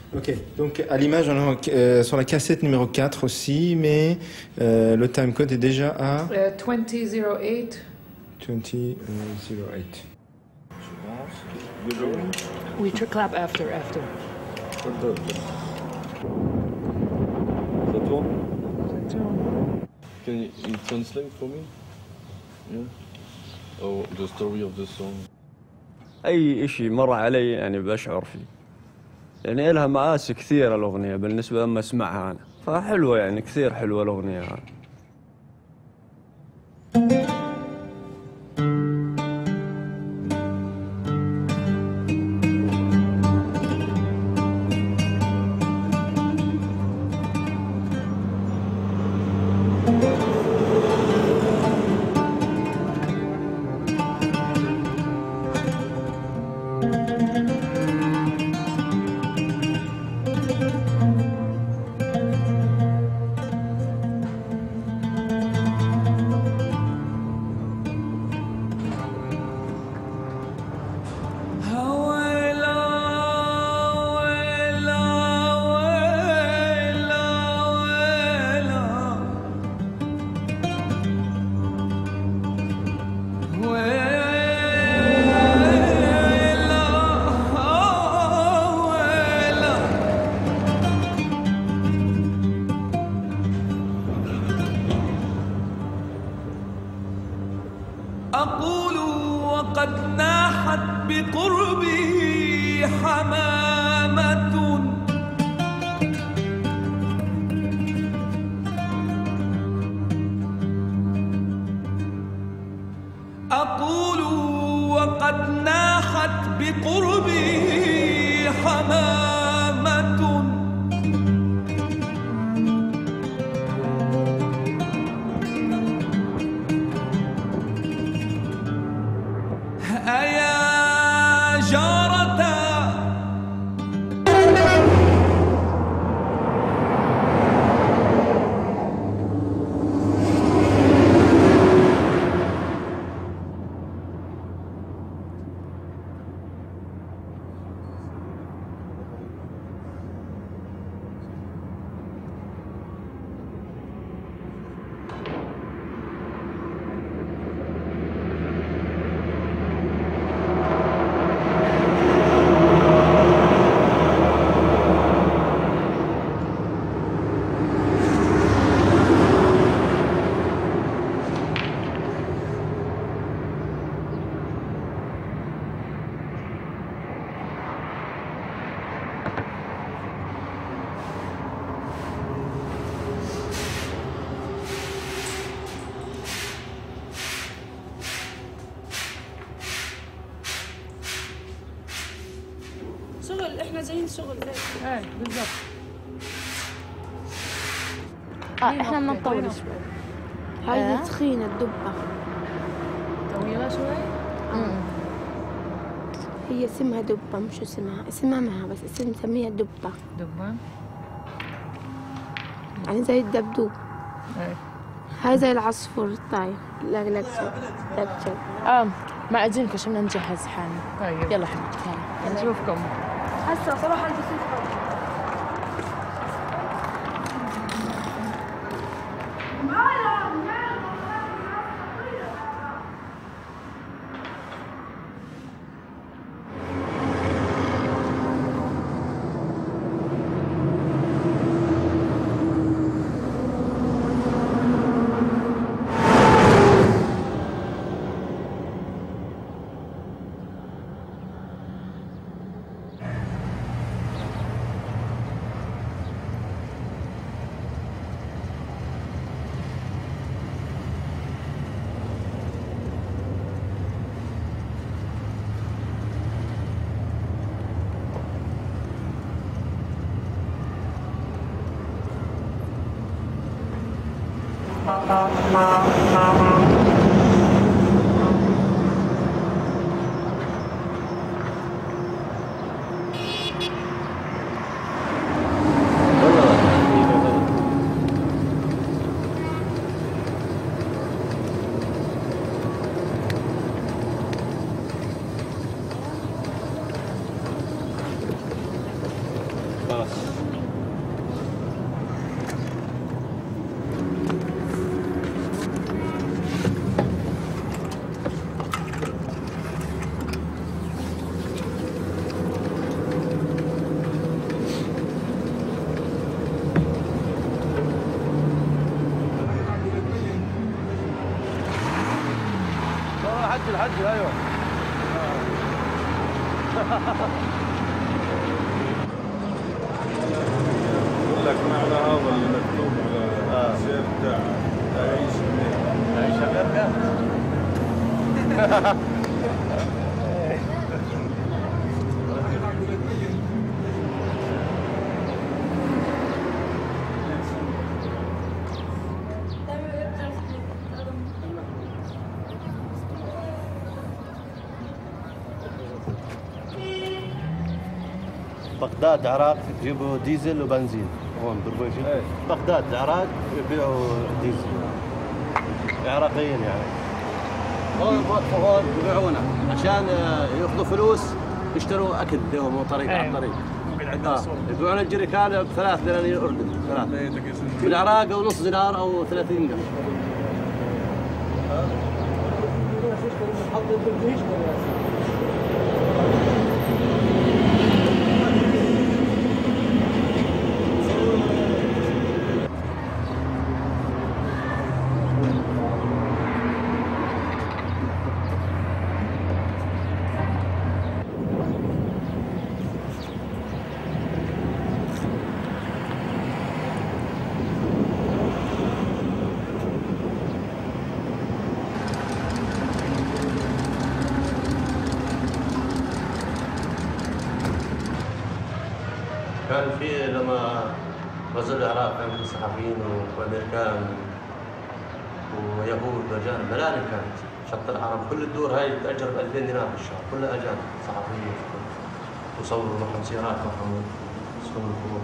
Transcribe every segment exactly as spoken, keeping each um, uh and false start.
Ok, donc à l'image, on a euh, sur la cassette numéro quatre aussi, mais euh, le timecode est déjà à uh, twenty oh eight. twenty oh eight. We clap after, after. Ça tourne? Ça tourne. Can you, you translate for me? Yeah. Oh, the story of the song. أي إشي مر علي يعني بشعر فيه. يعني إلها مآسي كثيرة الأغنية بالنسبة لما أسمعها أنا، فحلوة يعني كثير حلوة الأغنية هذه. أقول وقد ناحت بقربي حمامة أقول وقد ناحت بقربي حمامة أيا جارتا شغل احنا جايين شغل هيك. ايه بالضبط. اه احنا بدنا نطول شوي. هاي آه. تخينة الدبة طويلة شوي؟ امم هي اسمها دبة مش اسمها اسمها معها بس اسم نسميها دبة. دبة؟ يعني زي الدبدوب. ايه هاي زي العصفور الطاير. لا لا لا اه ما أجينكم عشان بدنا نجهز حالنا. طيب يلا حبيبتي يلا نشوفكم. هسه صراحة البسيط عجل عجل ايوه. يقول لك معنى هذا اللي مكتوب على الشيء بتاع تعيش منين؟ تعيش امريكا. بغداد العراق يجيبوا ديزل وبنزين هون برويشد. بغداد العراق يبيعوا ديزل عراقيين يعني. هون هون يبيعونه عشان ياخذوا فلوس يشتروا اكل لهم وطريق على الطريق. آه. يبيعون الجريكان بثلاث دنانير اردن ثلاث. في العراق او نص دينار او ثلاثين قرش. كان في لما غزو العراق كان في صحفيين وامريكان ويهود واجانب، ملاذ كانت شط العرب كل الدور هاي تاجر ب ألفين دينار في الشهر، كلها اجانب صحفيين وصوروا معهم سيارات معهم يسوون الخروج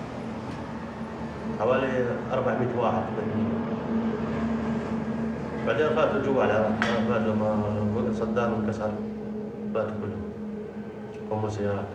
حوالي أربعمئة واحد. بعدين فاتوا جوا العراق، فاتوا لما صدام انكسر فاتوا كلهم هم سيارات.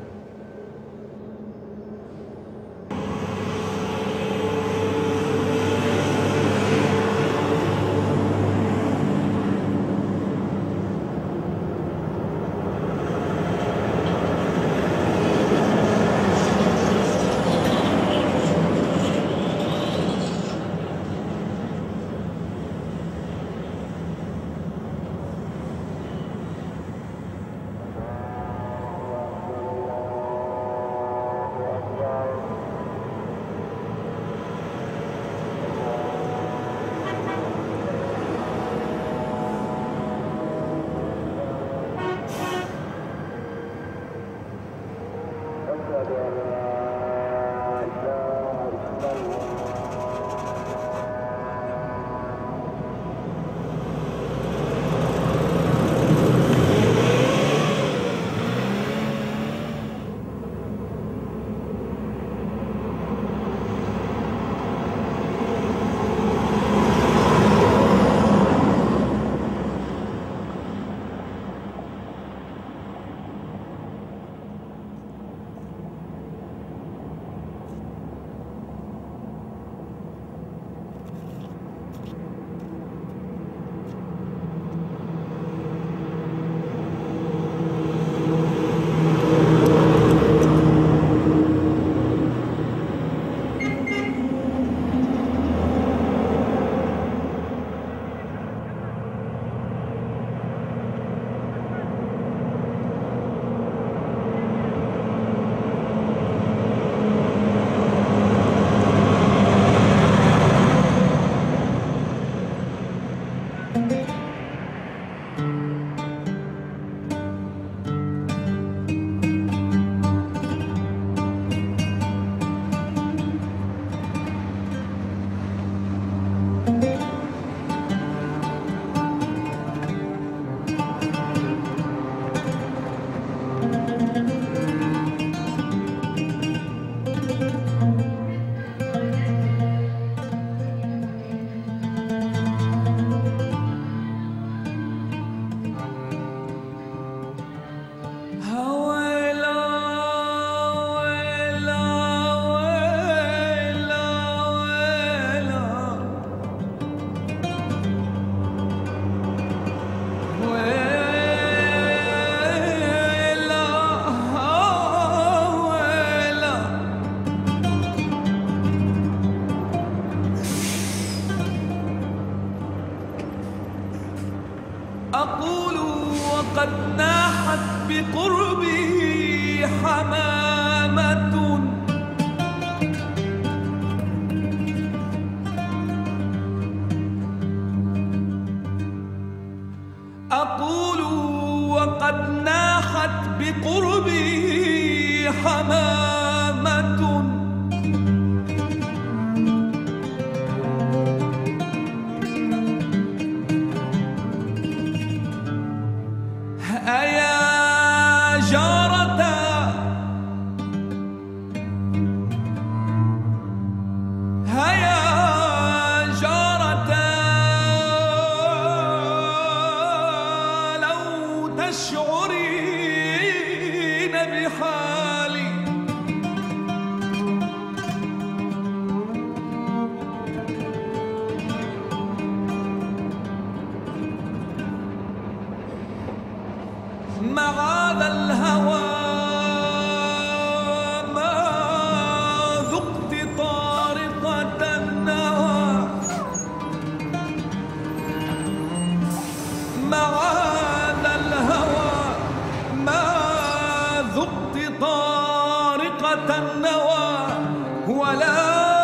وقد ناحت بقربي حمامة أقول وقد ناحت بقربي حمامة أيا جارتا هيا جارتا لو تشعرين بحالي معاذ الهوى ما ذقت طارقة النوى معاذ الهوى ما ذقت طارقة النوى ولا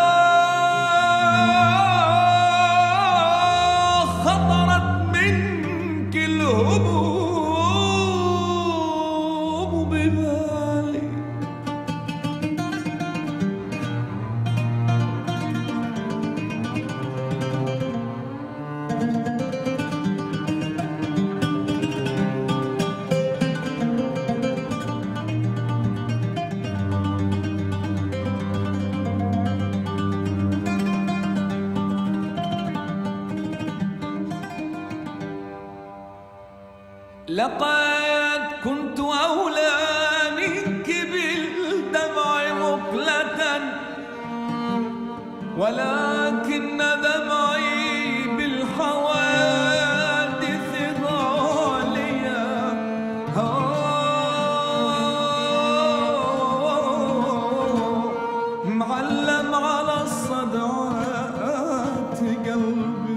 خطرت منك الهموم لقد كنت أولى منك بالدمع مقلة ولكن دمعي بالحوادث غالية معلم على الصدعات قلبي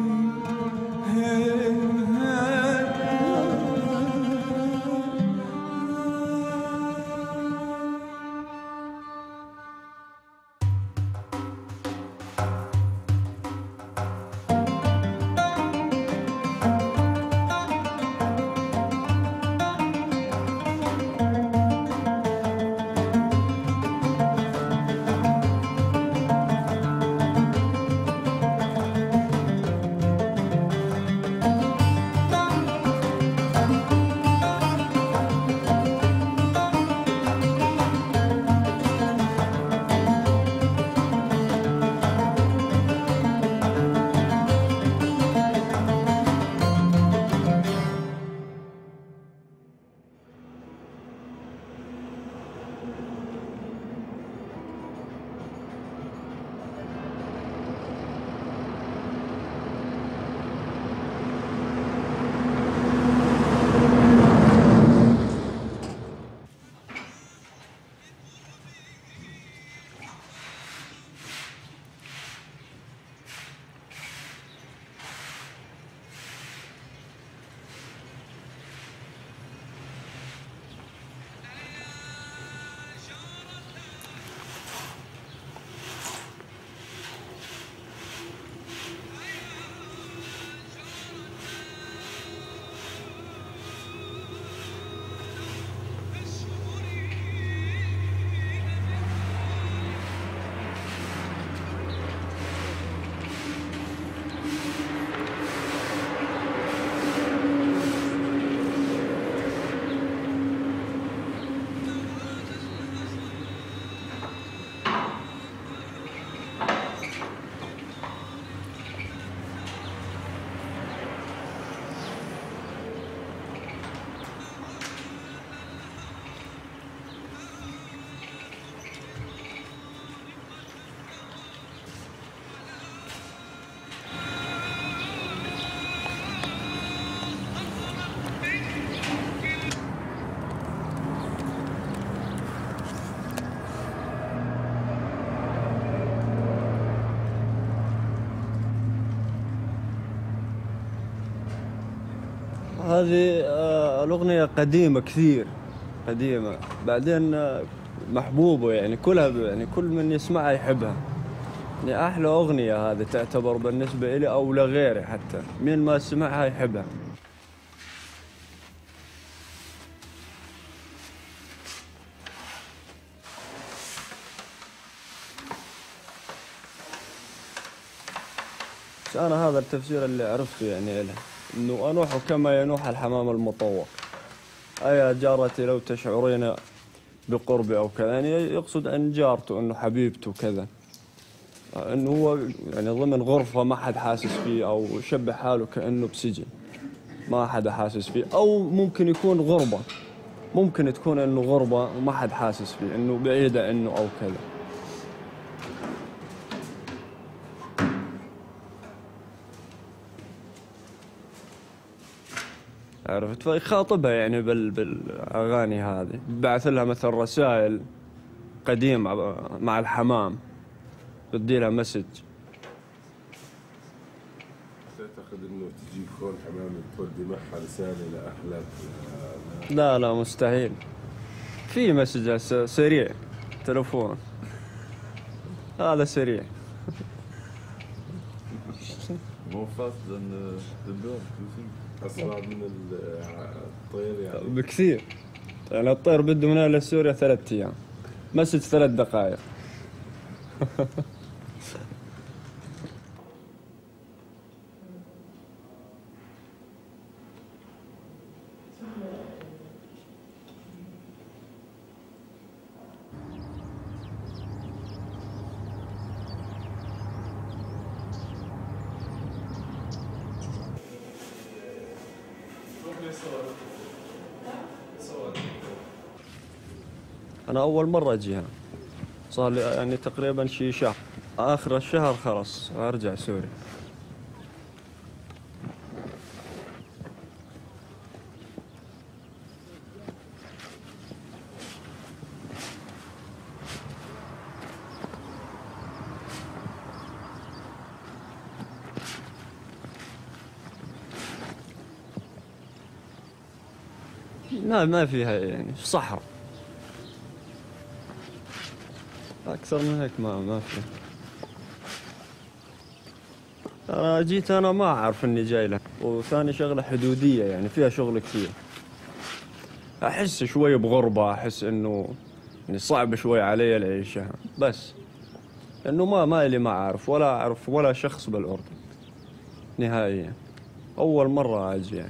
هذه الأغنية قديمة كثير قديمة، بعدين محبوبة يعني كلها يعني كل من يسمعها يحبها. يعني أحلى أغنية هذه تعتبر بالنسبة لي أو لغيري حتى، مين ما سمعها يحبها. بس أنا هذا التفسير اللي عرفته يعني له، إنه أنوح كما ينوح الحمام المطوق. أيا جارتي لو تشعرين بقربي أو كذا، يعني يقصد أن جارته إنه حبيبته كذا، إنه هو يعني ضمن غرفة ما حد حاسس فيه، أو يشبه حاله كأنه بسجن ما حد حاسس فيه، أو ممكن يكون غربة، ممكن تكون إنه غربة وما حد حاسس فيه، إنه بعيدة إنه أو كذا. عرفت؟ فيخاطبها يعني بال بالأغاني هذه، بعث لها مثل رسائل قديمة مع الحمام، بدي لها مسج. تعتقد انه تجي كون حمام تودي معها رسالة لأهلك؟ لا لا مستحيل. في مسج سريع تلفون، هذا سريع. مو فاست لأن البيض أسرع من الطير يعني؟ بكثير. يعني الطير بده من هنا لسوريا ثلاث أيام، مسج ثلاث دقائق. أنا أول مرة أجي هنا، صار لي يعني تقريبا شي شهر، آخر الشهر خلاص أرجع سوريا. ما ما فيها يعني صحراء، أكثر من هيك ما ما في. أنا جيت أنا ما أعرف إني جاي له، وثاني شغلة حدودية يعني فيها شغل كثير. أحس شوي بغربة، أحس إنه يعني صعب شوي علي العيشة، بس إنه ما ما إلي ما أعرف ولا أعرف ولا شخص بالأردن نهائيا، أول مرة أجي يعني.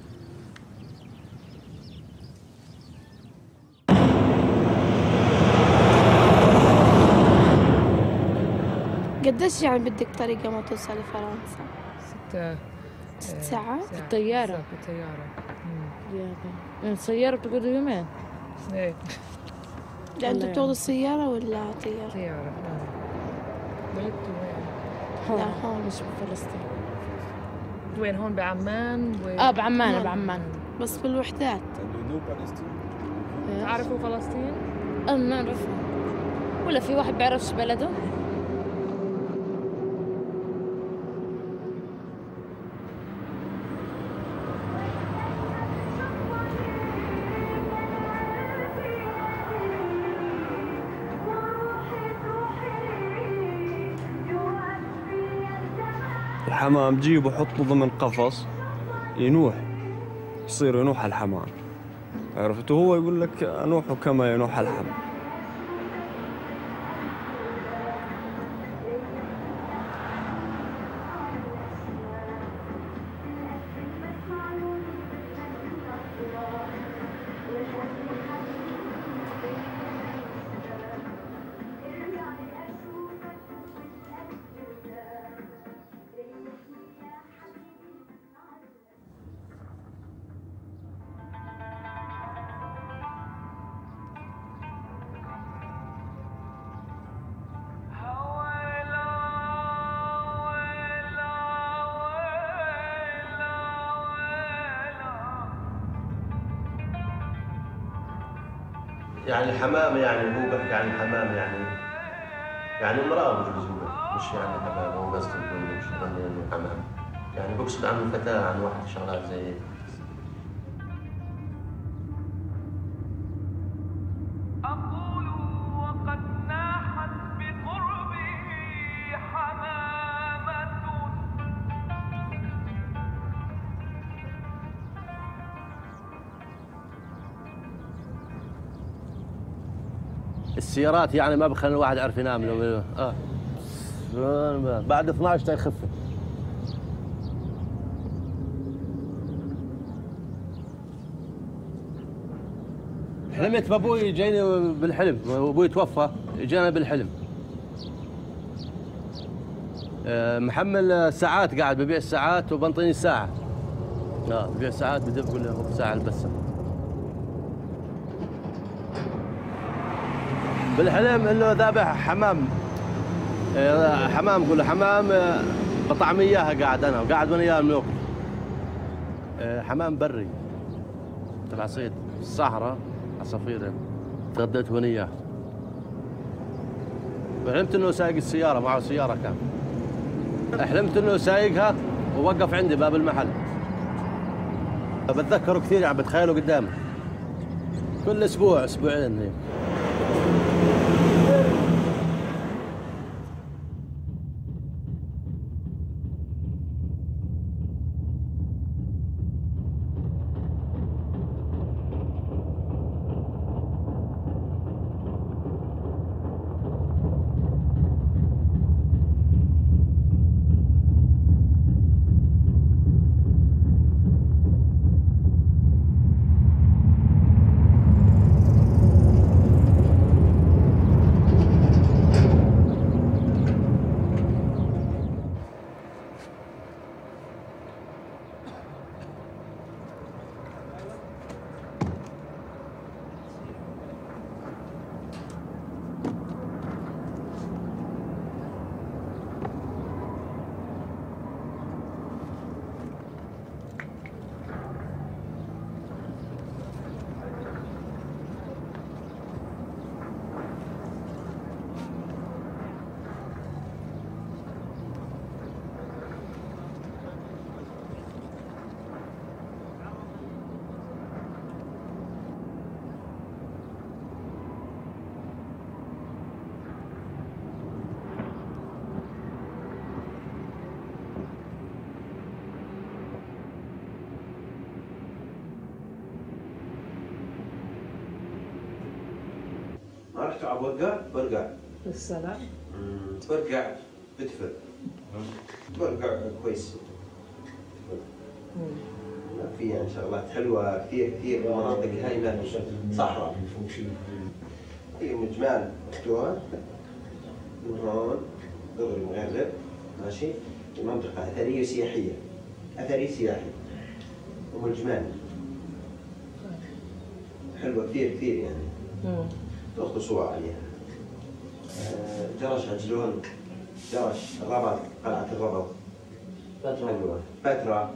قديش يعني بدك طريقة ما توصل لفرنسا؟ ستة ست ساعات؟ في الطيارة. بالطيارة. يعني السيارة بتقعد يومين. ايه لا انتوا بتاخذوا السيارة ولا طيارة؟ طيارة. بلدتوا وين؟ لا هون مش بفلسطين. وين هون بعمان؟ اه بعمان بعمان. بس بالوحدات. تعرفوا فلسطين؟ اه نعرف. ولا في واحد بيعرفش بلده؟ الحمام جيبه حطه ضمن قفص ينوح، يصير ينوح الحمام، عرفت؟ وهو يقول لك أنوح كما ينوح الحمام. يعني الحمام يعني هو بحكي عن الحمام يعني يعني امرأة بجوز هو مش يعني حمام، هو قصده يقول مش انه حمام، يعني بقصد عن الفتاة عن واحد شغلات زي هيك. السيارات يعني ما بخلي الواحد يعرف ينام لو اه بعد اثنعش تيخف. حلمت بابوي يجيني بالحلم، ابوي توفى اجانا بالحلم. محمل ساعات قاعد ببيع الساعات وبنطيني الساعة. اه ببيع ساعات بدي بقول له ساعة البسها. بالحلم انه ذابح حمام، حمام قول له حمام بطعم اياها قاعد انا وقاعد وانا اياه بناكل. حمام بري تبع صيد الصحراء عصافير تغديت وانا اياه. حلمت انه سايق السيارة، معه سيارة كان. حلمت انه سايقها ووقف عندي باب المحل. بتذكره كثير يعني بتخيله قدامي. كل اسبوع اسبوعين هيك. ما رحت على برقع؟ برقع السلام. برقع بدفر برقع كويس. فيها شغلات حلوه كثير كثير، مناطق هايله صحراء. هي مجمال مفتوحه من هون دغري مغرب ماشي، منطقه اثريه سياحيه، اثري سياحي ومجمال حلوه كثير كثير يعني. تاخذ صور عليها. جرش عجلون، جرش الربط، قلعة الربط حلوة. بتراء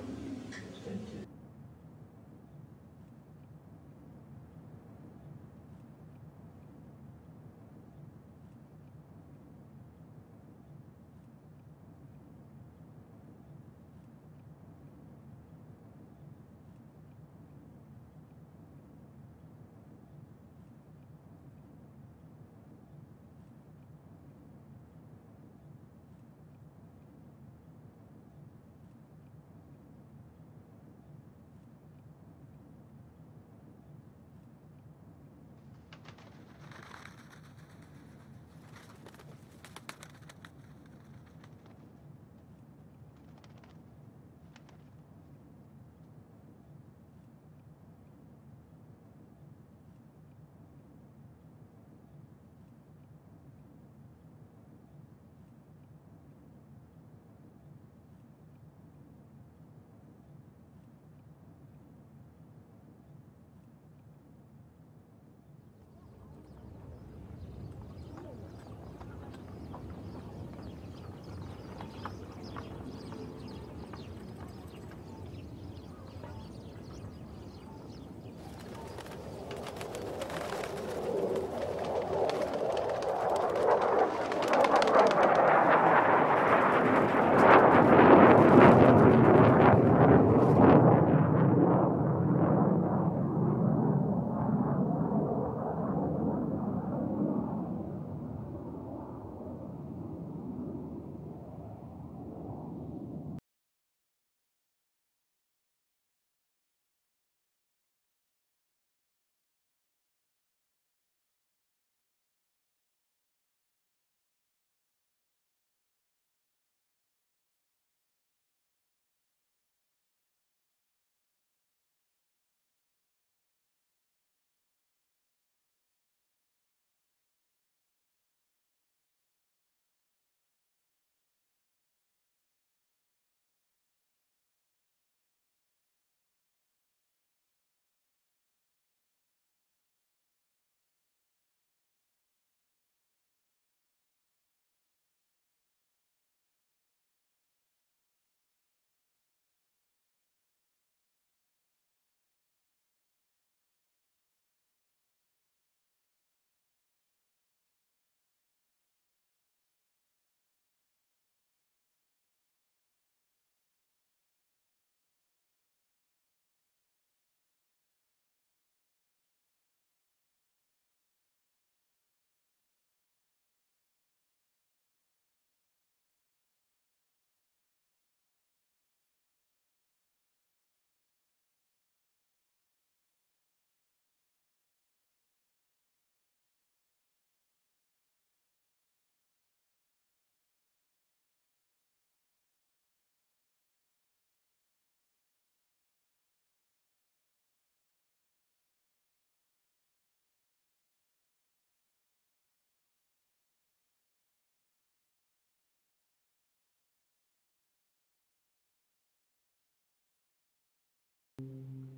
السلام.